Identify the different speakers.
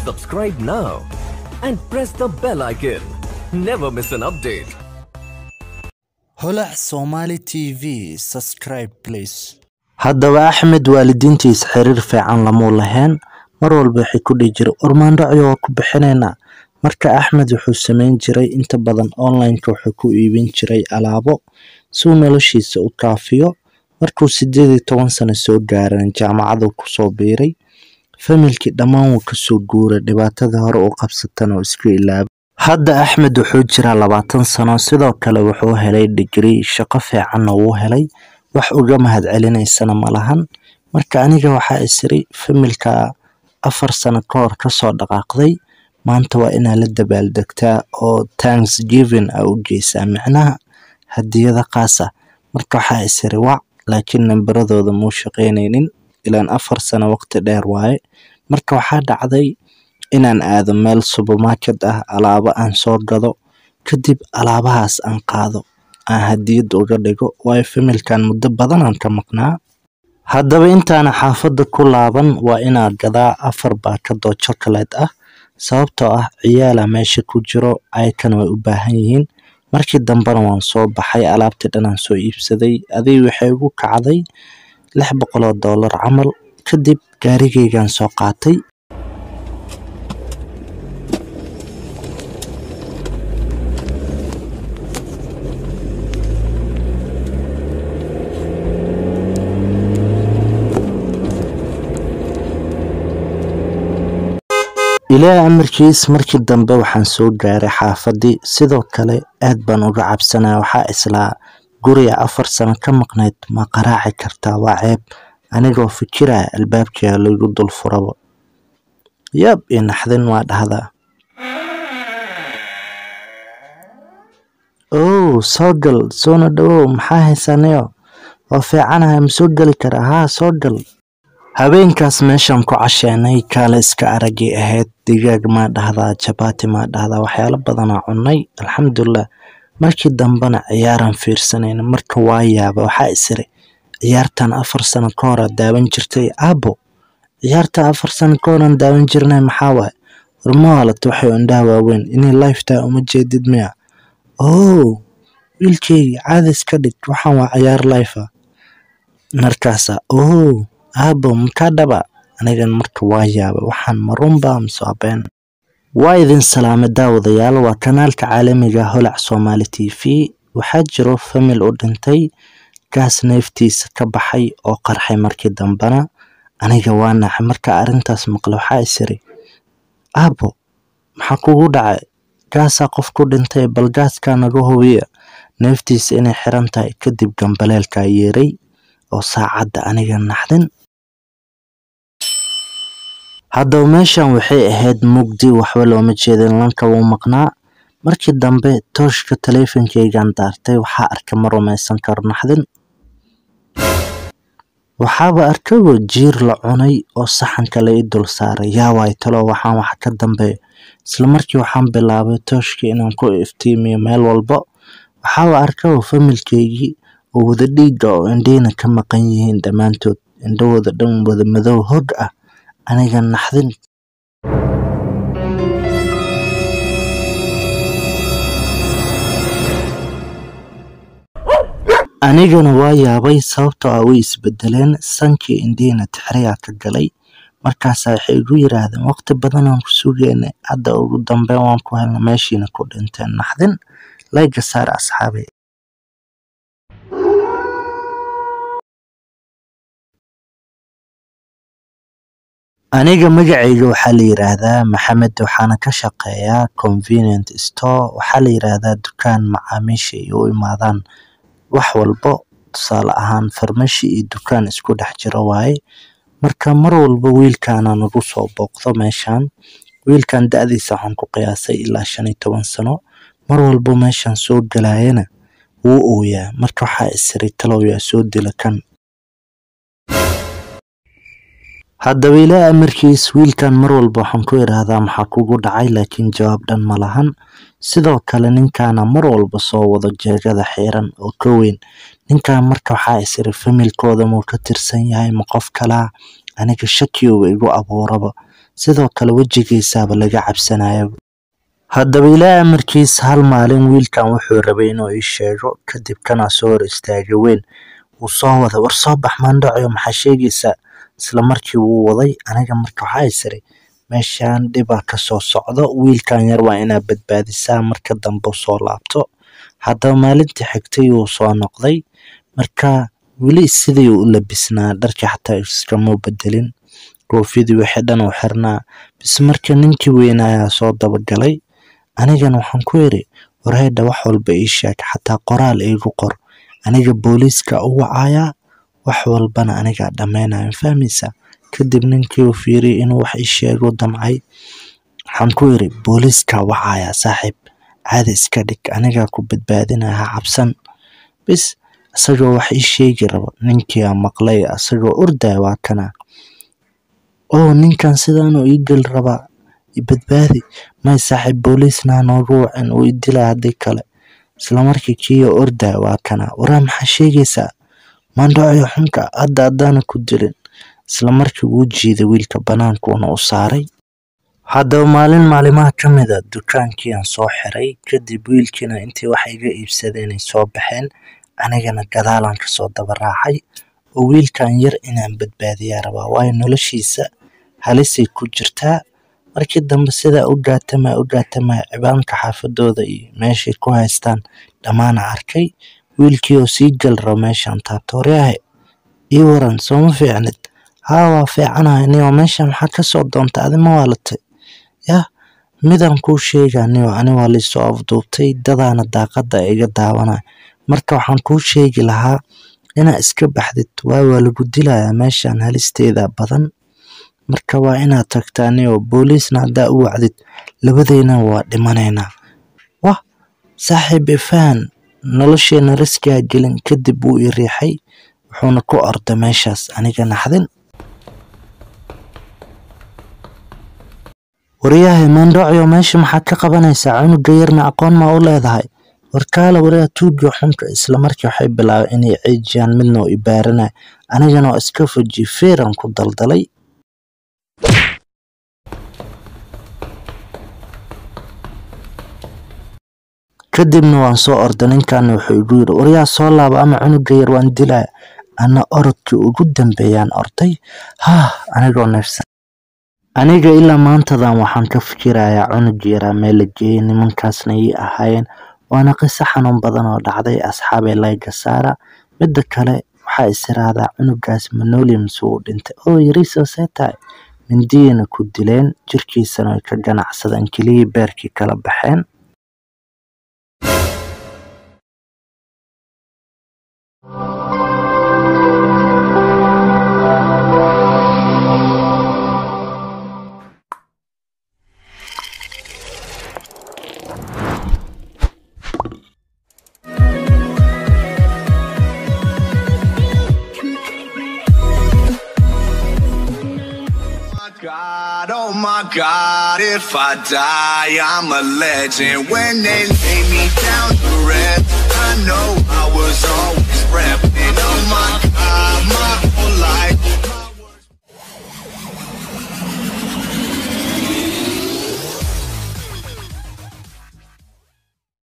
Speaker 1: Subscribe now and press the bell icon. Never miss an update.
Speaker 2: هلا Somali TV subscribe please. haddaba Axmed waalidiintiis xiriir fiican lama lahayn mar walba waxay ku dhijir ormaan raaciyo ku bixinayna marka Axmed wuxuu sameyn jiray inta badan online-ka wuxuu ku iibin jiray alaabo soo noloshiisa u kaafiyo markuu 18 sano soo gaaray jaamacada ku soo biiray familkii dhammaan uu ka soo guuray dhibaatada hore oo qabsatan oo iska ilaabay hadda Axmed wuxuu jiraa 20 sano sidoo kale wuxuu helay degree shaqo fiican oo helay wax uga mahad celinaysana malahan marka aniga waxa isri familka 4 sano ka hor ka soo dhaqaaqday maanta waa inaa la dabaaldegtaa oo Thanksgiving u geysaa macnaha hadiyada qaas ah marka waxa isri waa laakiin nambaradooda muu shaqeynaynin ilaan 4 sano waqti dheer waaye marka waxa dhacday inaan aado meel supermarket ah alaabo aan soo gado kadib alaabahaas aan qaado aan hadiyad uga dhigo way familkan muddo badan aan ka maqnaa haddaba intaan xaafadda ku laaban waa inaan gadaa 4 baakad oo chocolate ah sababtoo ah ciyaala meesha ku jiro ay kan way u baahan yihiin markii dambana waan soo baxay alaabtii dhan aan soo iibsaday adii waxay ugu kacday $600 camal kadib gaarigeygaan soo qaatay ilaa amarkiis markii dambe waxaan soo gaaray xaafadii sidoo kale aad baan uga cabsanaa waxa islaa guriga 4 sano ka maqnayd ma qaraaci kartaa waa ceeb anigoo fikiraya albaabkii lagu dul furabo yab inaxdin waa dhahdaa soogal soo dhawow maxaa haysanayo oo fiicanahay ma soo gali karaa haa soo gal habeenkaas meeshan ku casheynay kaale iska aragay ahayd digaag ma dhahdaa chapati ma dhahdaa waxyaalo badan oo cunay alxamdulillah markii dambana ciyaaran fiirsanayna marka waa yaaba waxa isri ciyaartan 4 sano ka hor daawan jirtay aabo ciyaarta 4 sano ka hor daawan jirnay maxaa waay hormaalad waxay indhaha waaweyn inay lifetime uma jeedid miya wiilkay caadis ka dhig waxaan waa ciyaar life markaas aabo mkadaba anigan marka waa yaaba waxaan marunba amsaabeen waa idin salaamay daawadayaal waa kanaalka caalamiga holac Somali TV waxa jiro famil u dhintay gaas neeftiisa ka baxay oo qarxay markii dambana aniga waa naxay marka arintaas maqlo waxa isiri aabo maxaa kugu dhacay gaasa qof ku dhintay bal gaaska naga hubiya neeftiisa inay xiran tahay kadib gambaleelka yeeray oo saacada aniga naxdin hadda meeshan waxay ahayd mugdi waxba looma jeedin lanka uu maqnaa markii dambe tooshka taleefankeygan daartay waxa arkay ma rumaysan karo naxdin waxaaba arkay jiir la cunay oo saxanka la dul saaray yaa way talo waxaan wax ka dambe isla markii waxaan bilaabay tooshka inaan ku iftiimiyo meel walba waxaaba arkay familkeygii oo wada dhiiga oo indheena ka maqan yihiin dhamaantood indhahooda dhan wada madow hog ah aniga naxdin anigana waa yaabay sababtoo ah way isbedeleen sankii indheena tixriya ka galay markaas waxay igu yiraahdeen waqti badan aan ku sugeynay hadda ugu dambeyn waan ku helnay meeshiina ku dhinteen naxdin layga saar asxaabi aniga magacayga waxa la yiraahdaa Maxamed waxaana ka shaqeeyaa convenient store waxa la yiraahdaa dukaan macaamiisha iyo imaadaan wax walba tusaale ahaan farmashi iyo dukaan isku dhex jira waaye marka mar walba wiilkaana nagu soo booqdo meeshan wiilkan da'diisa waxaan ku qiyaasay ilaa 15 sano mar walba meeshan soo galayna wuu ooyaa marka waxa isri talow yaa soo dila kan haddaba ilaa amarkiis wiilkan mar walba waxaan ku iraahdaa maxaa kugu dhacay laakiin jawaab dhan ma lahan sidoo kale ninkaana mar walba soo wada jeegada xiran oo ka weyn ninkan marka waxa isri familkooda uu ka tirsan yahay ma qof kala aniga shaki oo igu abuuraba sidoo kale wejigiisaaba laga cabsanayo. haddaba ilaa amarkiis hal maalin wiilkan wuxuu rabay inuu ii sheego, kadib kana soo hor istaagay weyn wuu soo wada war soo bax maandhaco maxaa sheegaysaa. isla markii wuu waday, aniga marka waxaa isiri meeshaan dhibaa ka soo socdo, wiilkan yar waa inaa badbaadisaa marka dambe soo laabto. haddaba maalintii xigtay wuu soo noqday, marka weli sidii uu u labisnaa, dharkii xataa iskama bedelin, koofidii wixii dhan uu xirnaa. bis marka ninkii weynaayaa soo dabagalay, anigana waxaan ku yiri warheedha wax walba ii sheeg, xataa qoraal iigu qor, aniga booliiska u wacayaa, wax walbana aniga dhammaynayo fahmaysaa. kadib ninkii uu fiiriyay inuu wax ii sheego damcay, waxaan ku yiri booliiska wacayaa saaxiib, caadi iska dhig, aniga ku badbaadinaya ha cabsan. bis isagoo wax ii sheegi rabo, ninkii aan maqlay isagoo ordaya waa kana, oo ninkan sidaanuu ii gal rabaa, badbaadi may saaxiib, booliisna noogu wacin uu idilaa haddii kale. isla markii kii ordaya waa kana, waraa maxaa sheegaysaa maandhaco xunka, haddaana ku dilin. isla markii wuu jiiday wiilka banaankuuna u saaray. haddaba maalin maalimaha ka mid a dukaankii aan soo xiray, kadib wiilkiina intii wax iga iibsadeenay soo baxeen, anigana gadaalaan kasoo daba raacay, oo wiilkan yar inaan badbaadiyaa rabaa, waayo noloshiisa halisay ku jirtaa. markii dambe sidaa u gaatama cibaanka xaafadooda iyo meeshay ku haystaan dhammaan arkay. wiilkii oo sii gal rabo meeshaan taabtooryahay ii waran sooma fiicnid. haa waa fiicanahay niyo, meesha maxaa ka soo doonta adima waalatay. yah midaan kuu sheegaa niyo, ani waa liisoo afduubtay, dadaana daaqada iga daawanaya, marka waxaan kuu sheegi lahaa inaa iska baxdid, waayo waa lagu dilayaa meeshaan halisteeda badan, marka waa inaad tagtaa niyo, booliisna haddaa u wacdid labadayna waa dhimanaynaa. wah saaxiib ifaan, nolosheena riskigaa gelin. kadib wuu ii riixay, wuxuuna ku orday meeshaas, aniga naxdin. waryahay maandhaco meesha maxaa ka qabanaysaa, cunuga yarna aqoon maa u leedahay, warkaala waryaa tuuga xunka. isla markii waxay bilaabay inay ciijiyaan, midna oo ibaaranay, anigana oo iska fuji feeran ku daldalay. kadibna waan soo orday, ninkaana wuxuu igu yiri waryaa soo laaba ama cunuga yar waan dilaa. ana orodkii ugu dambeeyaan orday, anigoo neefsan. aniga ilaa maantadan waxaan ka fikirayaa cunug yaraa meel la geeyey, nimankaasna ii ahaayeen, waana qiso xanuun badan oo dhacday. asxaabay layga saara. midda kale waxaa isiraadaa cunugaas manooli mise uu dhintay, oo yariisoo see tahay. mindiyana ku dileen, jirkiisana way ka ganacsadeen, keliyii beerkii kala baxeen.
Speaker 3: God, oh my God, if I die, I'm a legend. When they lay me down to rest, I know I was always repping. Oh my God, my whole life